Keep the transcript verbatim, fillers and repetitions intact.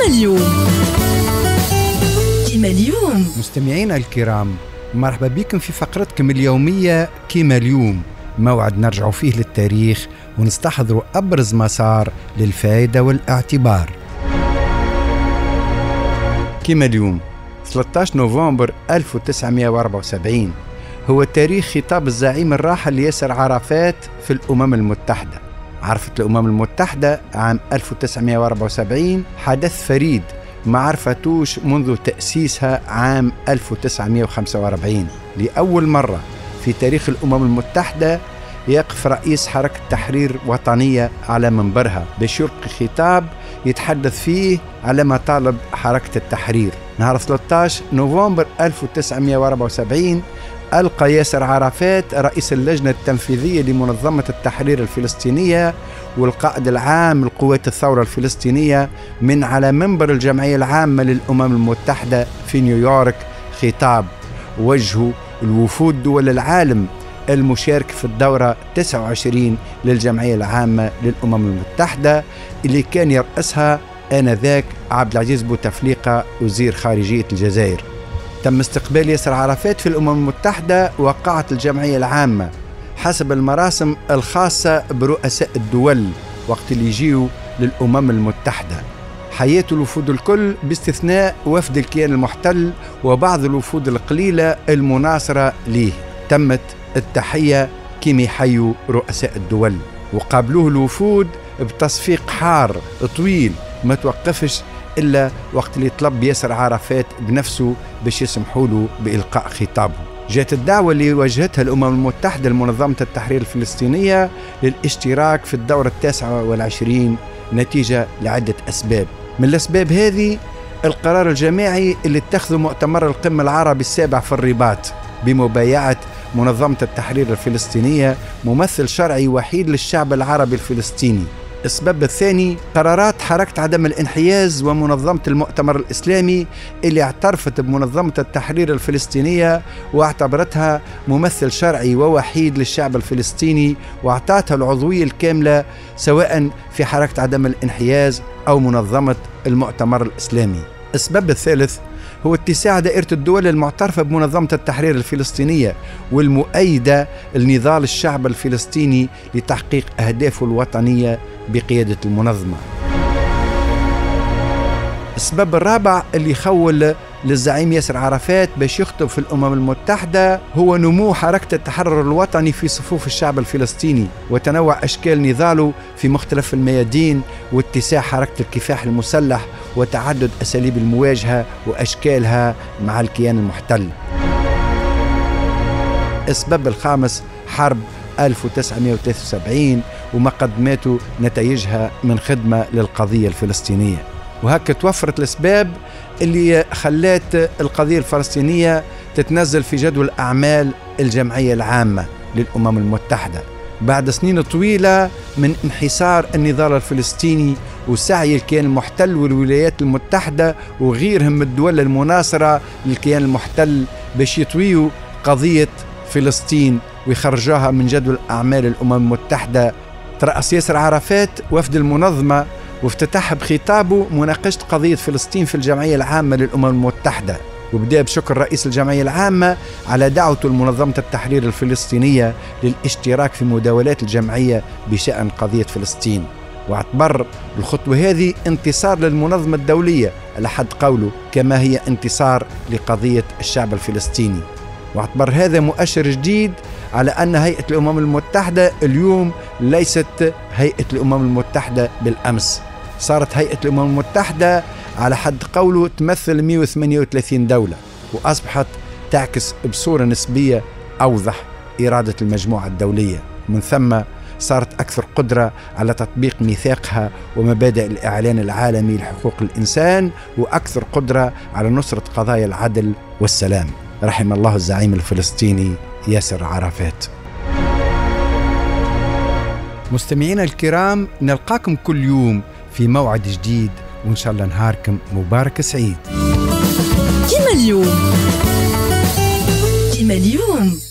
اليوم. كيما اليوم مستمعينا الكرام، مرحبا بكم في فقرتكم اليومية كيما اليوم، موعد نرجع فيه للتاريخ ونستحضر أبرز مسار للفائدة والاعتبار. كيما اليوم ثلاثة عشر نوفمبر ألف وتسعمائة وأربعة وسبعين هو تاريخ خطاب الزعيم الراحل ياسر عرفات في الأمم المتحدة. عرفت الأمم المتحدة عام ألف وتسعمائة وأربعة وسبعين حدث فريد ما عرفتوش منذ تأسيسها عام ألف وتسعمائة وخمسة وأربعين. لأول مرة في تاريخ الأمم المتحدة يقف رئيس حركة تحرير وطنية على منبرها باش يلقي خطاب يتحدث فيه على مطالب حركة التحرير. نهار ثلاثة عشر نوفمبر ألف وتسعمائة وأربعة وسبعين ألقى ياسر عرفات رئيس اللجنة التنفيذية لمنظمة التحرير الفلسطينية والقائد العام لقوات الثورة الفلسطينية من على منبر الجمعية العامة للأمم المتحدة في نيويورك خطاب وجهه الوفود دول العالم المشارك في الدورة تسعة وعشرين للجمعية العامة للأمم المتحدة اللي كان يرأسها آنذاك عبد العزيز بوتفليقة وزير خارجية الجزائر. تم استقبال ياسر عرفات في الأمم المتحدة وقعت الجمعية العامة حسب المراسم الخاصة برؤساء الدول وقت اللي يجيوا للأمم المتحدة. حياة الوفود الكل باستثناء وفد الكيان المحتل وبعض الوفود القليلة المناصرة ليه. تمت التحية كيما يحيوا رؤساء الدول، وقابلوه الوفود بتصفيق حار طويل ما توقفش إلا وقت اللي طلب ياسر عرفات بنفسه باش يسمحوا له بإلقاء خطابه. جاءت الدعوة اللي واجهتها الأمم المتحدة لمنظمة التحرير الفلسطينية للاشتراك في الدورة التاسعة والعشرين نتيجة لعدة أسباب. من الأسباب هذه القرار الجماعي اللي اتخذه مؤتمر القمة العربي السابع في الرباط بمبايعة منظمة التحرير الفلسطينية ممثل شرعي وحيد للشعب العربي الفلسطيني. السبب الثاني قرارات حركة عدم الانحياز ومنظمة المؤتمر الإسلامي اللي اعترفت بمنظمة التحرير الفلسطينية واعتبرتها ممثل شرعي ووحيد للشعب الفلسطيني واعطتها العضوية الكاملة سواء في حركة عدم الانحياز أو منظمة المؤتمر الإسلامي. السبب الثالث هو اتساع دائرة الدول المعترفة بمنظمة التحرير الفلسطينية والمؤيدة لنضال الشعب الفلسطيني لتحقيق أهدافه الوطنية بقيادة المنظمة. السبب الرابع اللي يخول للزعيم ياسر عرفات باش يخطب في الأمم المتحدة هو نمو حركة التحرر الوطني في صفوف الشعب الفلسطيني وتنوع أشكال نضاله في مختلف الميادين واتساع حركة الكفاح المسلح وتعدد أساليب المواجهة وأشكالها مع الكيان المحتل. السبب الخامس حرب ألف وتسعمائة وثلاثة وسبعين وما قدمته نتائجها من خدمة للقضية الفلسطينية. وهكا توفرت الأسباب اللي خلات القضية الفلسطينية تتنزل في جدول أعمال الجمعية العامة للأمم المتحدة بعد سنين طويلة من انحسار النضال الفلسطيني وسعي الكيان المحتل والولايات المتحدة وغيرهم من الدول المناصرة للكيان المحتل باش يطويوا قضية فلسطين ويخرجوها من جدول أعمال الأمم المتحدة. ترأس ياسر عرفات وفد المنظمة وافتتح بخطابه مناقشة قضية فلسطين في الجمعية العامة للأمم المتحدة، وبدأ بشكر رئيس الجمعية العامة على دعوته لمنظمة التحرير الفلسطينية للاشتراك في مداولات الجمعية بشأن قضية فلسطين، واعتبر الخطوة هذه انتصار للمنظمة الدولية على حد قوله كما هي انتصار لقضية الشعب الفلسطيني. واعتبر هذا مؤشر جديد على أن هيئة الأمم المتحدة اليوم ليست هيئة الأمم المتحدة بالأمس، صارت هيئة الأمم المتحدة على حد قوله تمثل مئة وثمانية وثلاثين دولة وأصبحت تعكس بصورة نسبية أوضح إرادة المجموعة الدولية. من ثم صارت أكثر قدرة على تطبيق ميثاقها ومبادئ الإعلان العالمي لحقوق الإنسان وأكثر قدرة على نصرة قضايا العدل والسلام. رحم الله الزعيم الفلسطيني ياسر عرفات. مستمعينا الكرام، نلقاكم كل يوم في موعد جديد وإن شاء الله نهاركم مبارك سعيد. كيما اليوم كيما اليوم